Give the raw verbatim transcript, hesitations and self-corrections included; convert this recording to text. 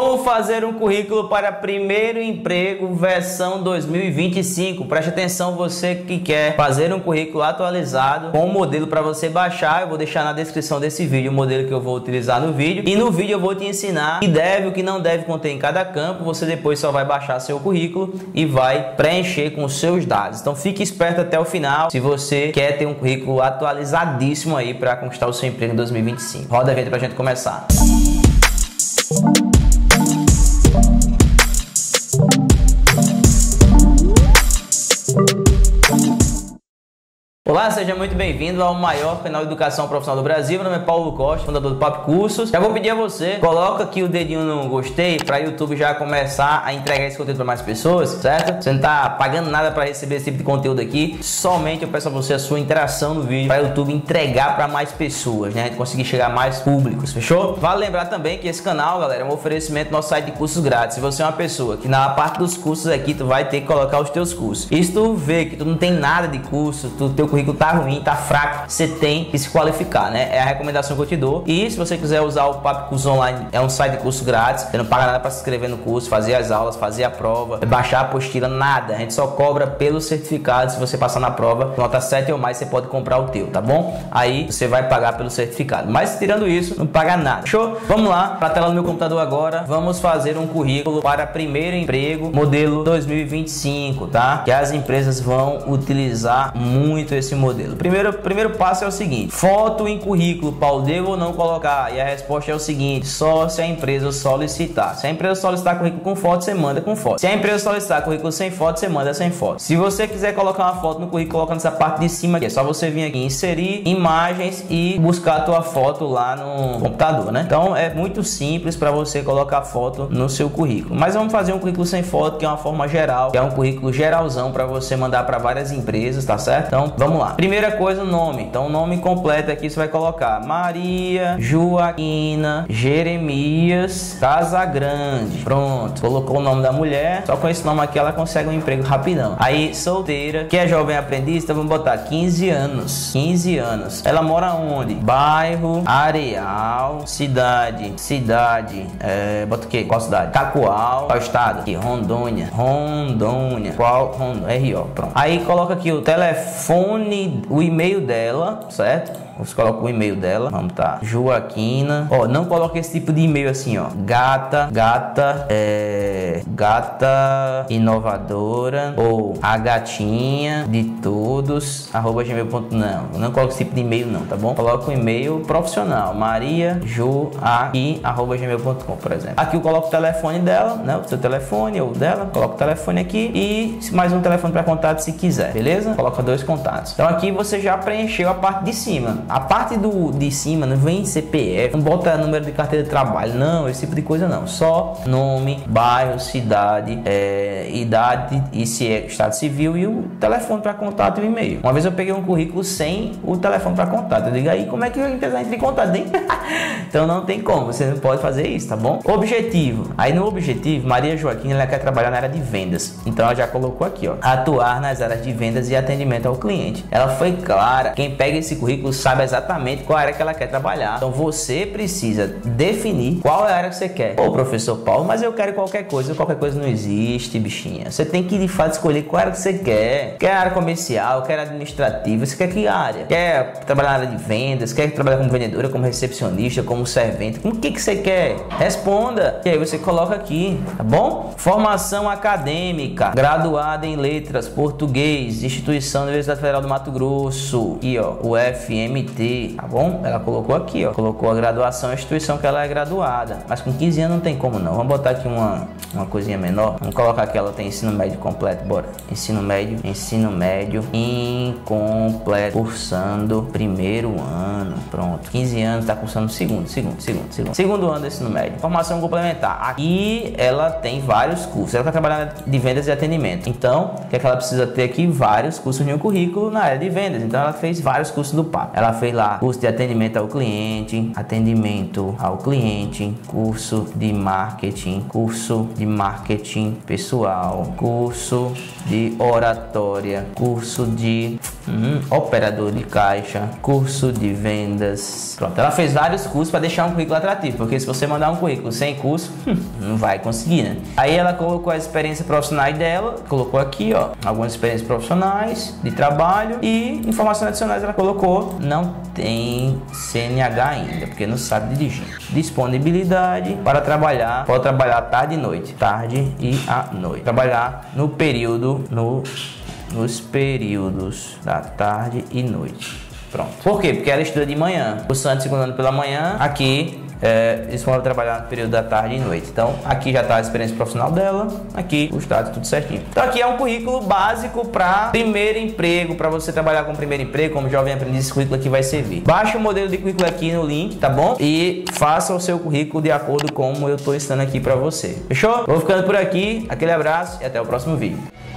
Como fazer um currículo para primeiro emprego versão dois mil e vinte e cinco. Preste atenção, você que quer fazer um currículo atualizado com o modelo para você baixar. Eu vou deixar na descrição desse vídeo o modelo que eu vou utilizar no vídeo. E no vídeo eu vou te ensinar o que deve e o que não deve conter em cada campo. Você depois só vai baixar seu currículo e vai preencher com os seus dados. Então fique esperto até o final se você quer ter um currículo atualizadíssimo aí para conquistar o seu emprego em dois mil e vinte e cinco. Roda a vinheta pra gente começar. Olá, seja muito bem-vindo ao maior canal de educação profissional do Brasil. Meu nome é Paulo Costa, fundador do Papo Cursos. Já vou pedir a você, coloca aqui o dedinho no gostei para o YouTube já começar a entregar esse conteúdo para mais pessoas, certo? Você não tá pagando nada para receber esse tipo de conteúdo aqui, somente eu peço a você a sua interação no vídeo para o YouTube entregar para mais pessoas, né? A gente conseguir chegar a mais públicos, fechou? Vale lembrar também que esse canal, galera, é um oferecimento do nosso site de cursos grátis. Se você é uma pessoa que na parte dos cursos aqui, tu vai ter que colocar os teus cursos. E se tu vê que tu não tem nada de curso, tu teu currículo tá ruim, tá fraco, você tem que se qualificar, né? É a recomendação que eu te dou. E se você quiser usar o Papo Cursos Online, é um site de curso grátis, você não paga nada para se inscrever no curso, fazer as aulas, fazer a prova, baixar a apostila, nada. A gente só cobra pelo certificado. Se você passar na prova, nota sete ou mais, você pode comprar o teu, tá bom? Aí você vai pagar pelo certificado. Mas tirando isso, não paga nada. Show? Vamos lá, para a tela do meu computador agora. Vamos fazer um currículo para primeiro emprego, modelo dois mil e vinte e cinco, tá? Que as empresas vão utilizar muito esse modelo. Primeiro, primeiro passo é o seguinte: foto em currículo, Paulo, devo ou não colocar? E a resposta é o seguinte: só se a empresa solicitar. Se a empresa solicitar currículo com foto, você manda com foto. Se a empresa solicitar currículo sem foto, você manda sem foto. Se você quiser colocar uma foto no currículo, coloca nessa parte de cima aqui. É só você vir aqui, inserir imagens e buscar a tua foto lá no computador, né? Então é muito simples para você colocar foto no seu currículo. Mas vamos fazer um currículo sem foto, que é uma forma geral, que é um currículo geralzão para você mandar para várias empresas, tá certo? Então vamos lá. Primeira coisa, o nome. Então o nome completo aqui você vai colocar Maria Joaquina Jeremias Casagrande. Pronto, colocou o nome da mulher. Só com esse nome aqui ela consegue um emprego rapidão. Aí solteira, que é jovem aprendiz, então vamos botar quinze anos. quinze anos. Ela mora onde? Bairro Areal, cidade, cidade, é, bota o quê? Qual cidade? Cacoal. Qual estado? Aqui, Rondônia. Rondônia. Qual? Rondônia. R O, pronto. Aí coloca aqui o telefone, o e-mail dela, certo? Você coloca o e-mail dela, vamos tá, Joaquina, ó, não coloca esse tipo de e-mail assim, ó, gata, gata, é, gata inovadora, ou a gatinha de todos, arroba gmail ponto com, não, não coloca esse tipo de e-mail não, tá bom? Coloca o e-mail profissional, Maria Joaquim, arroba gmail ponto com, por exemplo. Aqui eu coloco o telefone dela, né, o seu telefone ou dela, coloca o telefone aqui e mais um telefone para contato se quiser, beleza? Coloca dois contatos. Então aqui você já preencheu a parte de cima. A parte do, de cima não vem C P F, não bota número de carteira de trabalho, não, esse tipo de coisa não. Só nome, bairro, cidade, é, idade e se é estado civil e o telefone para contato e o e-mail. Uma vez eu peguei um currículo sem o telefone para contato. Eu digo aí, como é que a empresa entra em contato, hein? Então não tem como, você não pode fazer isso, tá bom? Objetivo. Aí no objetivo, Maria Joaquina, ela quer trabalhar na área de vendas. Então ela já colocou aqui, ó, atuar nas áreas de vendas e atendimento ao cliente. Ela foi clara. Quem pega esse currículo sabe exatamente qual área que ela quer trabalhar. Então você precisa definir qual é a área que você quer. Ô, professor Paulo, mas eu quero qualquer coisa. Qualquer coisa não existe, bichinha. Você tem que de fato escolher qual área que você quer. Quer área comercial, quer administrativa, você quer que área? Quer trabalhar na área de vendas, quer trabalhar como vendedora, como recepcionista, como servente? O que que você quer? Responda. E aí você coloca aqui, tá bom? Formação acadêmica, graduada em letras, português, instituição Universidade Federal do Mato Grosso. Aqui, ó, o F M T, tá bom? Ela colocou aqui, ó, colocou a graduação, a instituição que ela é graduada, mas com quinze anos não tem como não. Vamos botar aqui uma, uma coisinha menor, vamos colocar que ela tem ensino médio completo, bora. Ensino médio, ensino médio incompleto, cursando primeiro ano, pronto. quinze anos, tá cursando segundo, segundo, segundo, segundo. Segundo ano do ensino médio. Formação complementar. Aqui ela tem vários cursos, ela tá trabalhando de vendas e atendimento. Então, o que é que ela precisa ter aqui? Vários cursos no currículo na área de vendas. Então, ela fez vários cursos do Papo. Ela fez lá curso de atendimento ao cliente, atendimento ao cliente, curso de marketing, curso de marketing pessoal, curso de oratória, curso de Hum, operador de caixa, curso de vendas. Pronto, ela fez vários cursos para deixar um currículo atrativo, porque se você mandar um currículo sem curso, hum, não vai conseguir, né? Aí ela colocou as experiências profissionais dela, colocou aqui, ó, algumas experiências profissionais de trabalho e informações adicionais. Ela colocou, não tem C N H ainda, porque não sabe dirigir. Disponibilidade para trabalhar, pode trabalhar tarde e noite, tarde e à noite. Trabalhar no período, no, nos períodos da tarde e noite. Pronto. Por quê? Porque ela estuda de manhã, cursando segundo ano pela manhã, aqui é, eles vão trabalhar no período da tarde e noite. Então, aqui já está a experiência profissional dela, aqui o status, tudo certinho. Então, aqui é um currículo básico para primeiro emprego, para você trabalhar com primeiro emprego, como jovem aprendiz, esse currículo aqui vai servir. Baixe o modelo de currículo aqui no link, tá bom? E faça o seu currículo de acordo com como eu estou ensinando aqui para você. Fechou? Vou ficando por aqui, aquele abraço e até o próximo vídeo.